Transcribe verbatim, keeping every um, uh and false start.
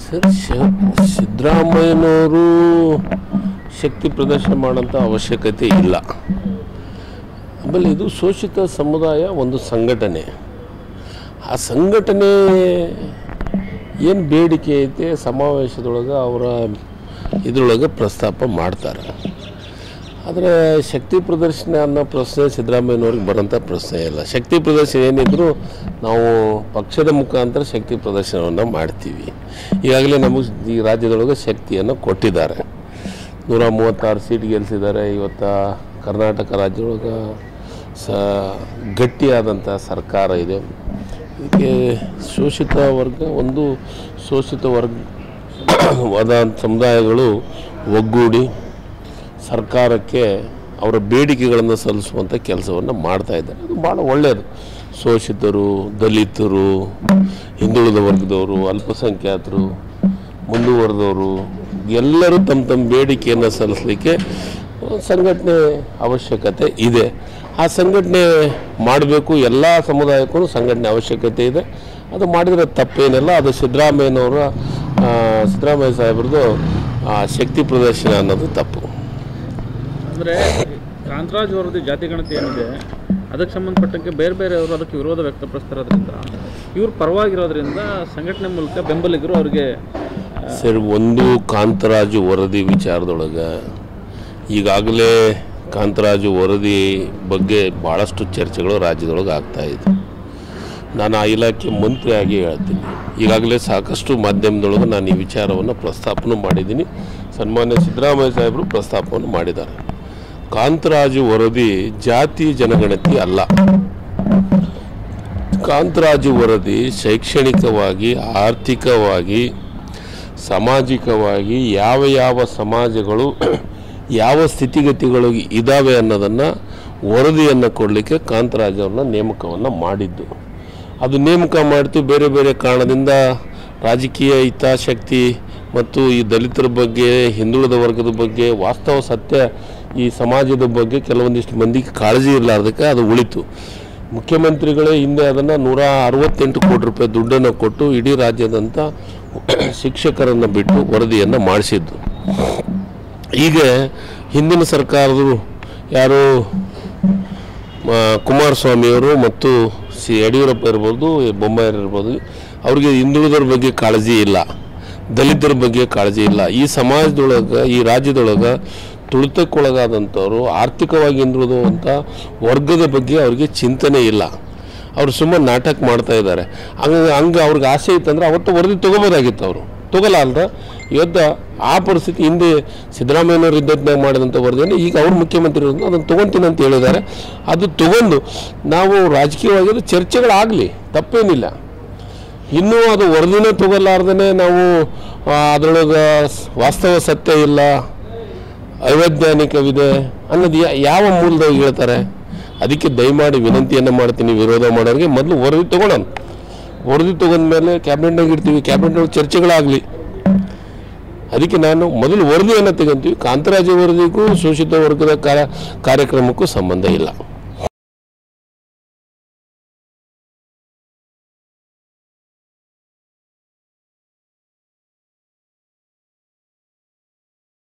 Sir, ಸಿದ್ದರಾಮಯ್ಯನವರು ಶಕ್ತಿ ಪ್ರದರ್ಶನ ಮಾಡೋಂಥ ಅವಶ್ಯಕತೆ ಇಲ್ಲ. ಆಮೇಲೆ ಇದು ಶೋಷಿತ ಸಮುದಾಯ ಒಂದು ಸಂಘಟನೆ. ಆ ಸಂಘಟನೆ ಏನು ಬೇಡಿಕೆ ಐತೆ ಸಮಾವೇಶದೊಳಗೆ ಅವರ ಇದರೊಳಗೆ ಪ್ರಸ್ತಾಪ ಮಾಡ್ತಾರೆ. ಆದರೆ ಶಕ್ತಿ ಪ್ರದರ್ಶನ ಅನ್ನೋ ಪ್ರಶ್ನೆ ಸಿದ್ದರಾಮಯ್ಯನವ್ರಿಗೆ ಬರೋಂಥ ಪ್ರಶ್ನೆ ಇಲ್ಲ. ಶಕ್ತಿ ಪ್ರದರ್ಶನ ಏನಿದ್ರು ನಾವು ಪಕ್ಷದ ಮುಖಾಂತರ ಶಕ್ತಿ ಪ್ರದರ್ಶನವನ್ನು ಮಾಡ್ತೀವಿ. ಈಗಾಗಲೇ ನಮಗೆ ಈ ರಾಜ್ಯದೊಳಗೆ ಶಕ್ತಿಯನ್ನು ಕೊಟ್ಟಿದ್ದಾರೆ. ನೂರ ಮೂವತ್ತಾರು ಸೀಟ್ ಗೆಲ್ಲಿಸಿದ್ದಾರೆ. ಇವತ್ತು ಕರ್ನಾಟಕ ರಾಜ್ಯದೊಳಗೆ ಸ ಗಟ್ಟಿಯಾದಂಥ ಸರ್ಕಾರ ಇದೆ. ಇದಕ್ಕೆ ಶೋಷಿತ ವರ್ಗ ಒಂದು ಶೋಷಿತ ವರ್ಗವಾದ ಸಮುದಾಯಗಳು ಒಗ್ಗೂಡಿ ಸರ್ಕಾರಕ್ಕೆ ಅವರ ಬೇಡಿಕೆಗಳನ್ನು ಸಲ್ಲಿಸುವಂಥ ಕೆಲಸವನ್ನು ಮಾಡ್ತಾಯಿದ್ದಾರೆ. ಅದು ಭಾಳ ಒಳ್ಳೆಯದು. ಶೋಷಿತರು, ದಲಿತರು, ಹಿಂದುಳಿದ ವರ್ಗದವರು, ಅಲ್ಪಸಂಖ್ಯಾತರು, ಮುಂದುವರೆದವರು ಎಲ್ಲರೂ ತಮ್ಮ ತಮ್ಮ ಬೇಡಿಕೆಯನ್ನು ಸಲ್ಲಿಸಲಿಕ್ಕೆ ಸಂಘಟನೆ ಅವಶ್ಯಕತೆ ಇದೆ. ಆ ಸಂಘಟನೆ ಮಾಡಬೇಕು. ಎಲ್ಲ ಸಮುದಾಯಕ್ಕೂ ಸಂಘಟನೆ ಅವಶ್ಯಕತೆ ಇದೆ. ಅದು ಮಾಡಿದರೆ ತಪ್ಪೇನಿಲ್ಲ. ಅದು ಸಿದ್ದರಾಮಯ್ಯನವರ ಸಿದ್ದರಾಮಯ್ಯ ಸಾಹೇಬ್ರದ್ದು ಶಕ್ತಿ ಪ್ರದರ್ಶನ ಅನ್ನೋದು ತಪ್ಪು. ಅಂದರೆ ಕಾಂತರಾಜ್ ವರದಿ ಜಾತಿ ಗಣತಿ ಏನಿದೆ ಅದಕ್ಕೆ ಸಂಬಂಧಪಟ್ಟಂಗೆ ಬೇರೆ ಬೇರೆಯವರು ಅದಕ್ಕೆ ವಿರೋಧ ವ್ಯಕ್ತಪಡಿಸ್ತಿರೋದ್ರಿಂದ ಇವ್ರು ಪರವಾಗಿರೋದ್ರಿಂದ ಸಂಘಟನೆ ಮೂಲಕ ಬೆಂಬಲಿಗರು ಅವ್ರಿಗೆ ಸರ್, ಒಂದು ಕಾಂತರಾಜು ವರದಿ ವಿಚಾರದೊಳಗೆ ಈಗಾಗಲೇ ಕಾಂತರಾಜು ವರದಿ ಬಗ್ಗೆ ಭಾಳಷ್ಟು ಚರ್ಚೆಗಳು ರಾಜ್ಯದೊಳಗೆ ಆಗ್ತಾಯಿದೆ. ನಾನು ಆ ಇಲಾಖೆ ಮಂತ್ರಿಯಾಗಿ ಹೇಳ್ತೀನಿ. ಈಗಾಗಲೇ ಸಾಕಷ್ಟು ಮಾಧ್ಯಮದೊಳಗೆ ನಾನು ಈ ವಿಚಾರವನ್ನು ಪ್ರಸ್ತಾಪನೂ ಮಾಡಿದ್ದೀನಿ. ಸನ್ಮಾನ್ಯ ಸಿದ್ದರಾಮಯ್ಯ ಸಾಹೇಬರು ಪ್ರಸ್ತಾಪವನ್ನು ಮಾಡಿದ್ದಾರೆ. ಕಾಂತರಾಜು ವರದಿ ಜಾತಿ ಜನಗಣತಿ ಅಲ್ಲ. ಕಾಂತರಾಜು ವರದಿ ಶೈಕ್ಷಣಿಕವಾಗಿ, ಆರ್ಥಿಕವಾಗಿ, ಸಾಮಾಜಿಕವಾಗಿ ಯಾವ ಯಾವ ಸಮಾಜಗಳು ಯಾವ ಸ್ಥಿತಿಗತಿಗಳು ಇದ್ದಾವೆ ಅನ್ನೋದನ್ನು ವರದಿಯನ್ನು ಕೊಡಲಿಕ್ಕೆ ಕಾಂತರಾಜ್ ಅವ್ರನ್ನ ನೇಮಕವನ್ನು ಮಾಡಿದ್ದು. ಅದು ನೇಮಕ ಮಾಡ್ತೀವಿ ಬೇರೆ ಬೇರೆ ಕಾರಣದಿಂದ ರಾಜಕೀಯ ಹಿತಾಸಕ್ತಿ ಮತ್ತು ಈ ದಲಿತರ ಬಗ್ಗೆ, ಹಿಂದುಳಿದ ವರ್ಗದ ಬಗ್ಗೆ, ವಾಸ್ತವ ಸತ್ಯ ಈ ಸಮಾಜದ ಬಗ್ಗೆ ಕೆಲವೊಂದಿಷ್ಟು ಮಂದಿಗೆ ಕಾಳಜಿ ಇರಲಾರ್ದಕ್ಕೆ ಅದು ಉಳಿತು. ಮುಖ್ಯಮಂತ್ರಿಗಳೇ ಹಿಂದೆ ಅದನ್ನು ನೂರ ಅರವತ್ತೆಂಟು ಕೋಟಿ ರೂಪಾಯಿ ದುಡ್ಡನ್ನು ಕೊಟ್ಟು ಇಡೀ ರಾಜ್ಯದಂಥ ಶಿಕ್ಷಕರನ್ನು ಬಿಟ್ಟು ವರದಿಯನ್ನು ಮಾಡಿಸಿದ್ದು. ಈಗ ಹಿಂದಿನ ಸರ್ಕಾರದರು ಯಾರು ಕುಮಾರಸ್ವಾಮಿಯವರು ಮತ್ತು ಸಿ ಯಡಿಯೂರಪ್ಪ ಇರ್ಬೋದು, ಬೊಮ್ಮಾಯಿ ಇರ್ಬೋದು, ಅವ್ರಿಗೆ ಹಿಂದುಳಿದರ ಬಗ್ಗೆ ಕಾಳಜಿ ಇಲ್ಲ, ದಲಿತರ ಬಗ್ಗೆ ಕಾಳಜಿ ಇಲ್ಲ. ಈ ಸಮಾಜದೊಳಗೆ, ಈ ರಾಜ್ಯದೊಳಗೆ ತುಳಿತಕ್ಕೊಳಗಾದಂಥವ್ರು, ಆರ್ಥಿಕವಾಗಿ ಹಿಂದುಳಿದಂಥ ವರ್ಗದ ಬಗ್ಗೆ ಅವ್ರಿಗೆ ಚಿಂತನೆ ಇಲ್ಲ. ಅವರು ಸುಮ್ಮನೆ ನಾಟಕ ಮಾಡ್ತಾ ಇದ್ದಾರೆ. ಹಂಗೆ ಹಂಗೆ ಅವ್ರಿಗೆ ಆಸೆ ಇತ್ತಂದ್ರೆ ಅವತ್ತು ವರದಿ ತೊಗೋಬೋದಾಗಿತ್ತು. ಅವರು ತೊಗೊಲಾರ್ದ ಇವತ್ತು ಆ ಪರಿಸ್ಥಿತಿ ಹಿಂದೆ ಸಿದ್ದರಾಮಯ್ಯನವರು ಇದ್ದದ್ನಾಗ ಮಾಡಿದಂಥ ವರದಿಯನ್ನು ಈಗ ಅವ್ರು ಮುಖ್ಯಮಂತ್ರಿ ಇರೋದು ಅದನ್ನು ತೊಗೊತೀನಿ ಅಂತ ಹೇಳಿದ್ದಾರೆ. ಅದು ತೊಗೊಂಡು ನಾವು ರಾಜಕೀಯವಾಗಿ ಚರ್ಚೆಗಳಾಗಲಿ, ತಪ್ಪೇನಿಲ್ಲ. ಇನ್ನೂ ಅದು ವರದಿನೇ ತೊಗೊಲಾರ್ದೇ ನಾವು ಅದರೊಳಗೆ ವಾಸ್ತವ ಸತ್ಯ ಇಲ್ಲ, ಅವೈಜ್ಞಾನಿಕವಿದೆ ಅನ್ನೋದು ಯಾವ ಮೂಲದಾಗ ಹೇಳ್ತಾರೆ? ಅದಕ್ಕೆ ದಯಮಾಡಿ ವಿನಂತಿಯನ್ನು ಮಾಡ್ತೀನಿ ವಿರೋಧ ಮಾಡೋರಿಗೆ, ಮೊದಲು ವರದಿ ತೊಗೊಳೋಣ. ವರದಿ ತೊಗೊಂಡ್ಮೇಲೆ ಕ್ಯಾಬಿನೆಟ್ನಾಗ ಇಡ್ತೀವಿ, ಕ್ಯಾಬಿನೆಟ್ನಾಗ ಚರ್ಚೆಗಳಾಗಲಿ. ಅದಕ್ಕೆ ನಾನು ಮೊದಲು ವರದಿಯನ್ನು ತೆಗೊಂತೀವಿ. ಕಾಂತರಾಜು ವರದಿಗೂ ಶೋಷಿತ ವರ್ಗದ ಕಾರ್ಯಕ್ರಮಕ್ಕೂ ಸಂಬಂಧ ಇಲ್ಲ.